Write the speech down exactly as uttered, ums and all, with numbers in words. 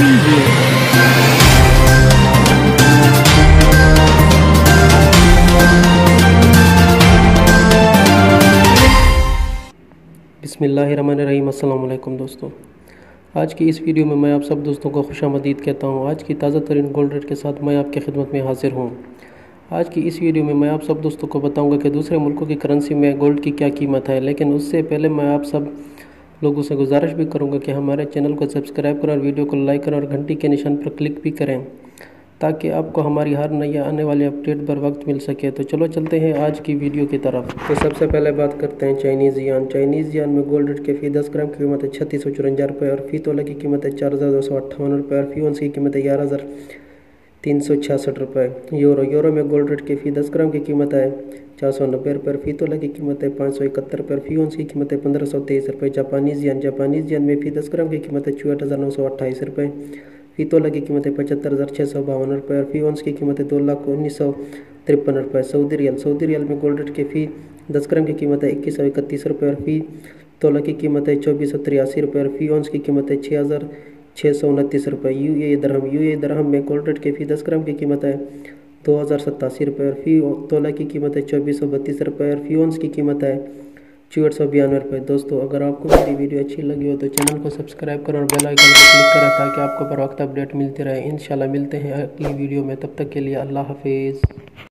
बिस्मिल्लाहिर्रहमानिर्रहीम। अस्सलाम वालेकुम दोस्तों, आज की इस वीडियो में मैं आप सब दोस्तों को खुशामदीद कहता हूँ। आज की ताज़ा तरीन गोल्ड रेट के साथ मैं आपकी खिदमत में हाजिर हूँ। आज की इस वीडियो में मैं आप सब दोस्तों को बताऊंगा कि दूसरे मुल्कों की करेंसी में गोल्ड की क्या कीमत है। लेकिन उससे पहले मैं आप सब लोगों से गुजारिश भी करूंगा कि हमारे चैनल को सब्सक्राइब करें और वीडियो को लाइक करें और घंटी के निशान पर क्लिक भी करें, ताकि आपको हमारी हर नई आने वाली अपडेट बर वक्त मिल सके। तो चलो चलते हैं आज की वीडियो की तरफ। तो सबसे पहले बात करते हैं चाइनीज़ यान। चाइनीज़ यान में गोल्ड रेट के फी दस ग्राम की कीमत है छत्तीस सौ चौरंजा रुपये और फी तोला की कीमत है चार हज़ार दो सौ अट्ठावन रुपये और फी औंस की कीमत है ग्यारह हज़ार तीन सौ छियासठ रुपये। यूरो यूरो में गोल्ड रेट की फ़ी दस ग्राम की कीमत है चार सौ नब्बे रुपये और फी तोला की कीमत है पाँच सौ इकहत्तर रुपये और फी औंस की कीमत है पंद्रह सौ तेईस रुपये। जापानीज़ यान जापानीज़ यान में फ़ी दस ग्राम की कीमत है चौहठ हज़ार नौ सौ अट्ठाईस रुपये, फी तोला की कीमत है पचहत्तर हज़ार छः सौ बावन रुपये और फी औंस की कीमत है दो लाख उन्नीस सौ तिरपन रुपये। सऊदी रियाल सऊदी रियाल में गोल्ड रेट की फ़ी दस ग्राम की कीमत है इक्कीस सौ इकतीस रुपये और फी तोला की कीमत है चौबीस सौ तिरासी रुपये और फी औंस की कीमत है छः हज़ार छः सौ उनतीस रुपये। यू ए दरहम यू ए दरहम में गोल्ड रेट की फ़ी दस ग्राम की कीमत है दो हज़ार सत्तासी रुपये और फी तोला की कीमत है चौबीस सौ बत्तीस रुपये और फी औंस की कीमत है चौहठ सौ बयानवे रुपये। दोस्तों, अगर आपको मेरी वीडियो अच्छी लगी हो तो चैनल को सब्सक्राइब करें और बेल आइकन पर क्लिक करें, ताकि आपको बर वक्त अपडेट मिलती रहे। इंशाल्लाह मिलते हैं अगली वीडियो में, तब तक के लिए अल्लाह हाफिज़।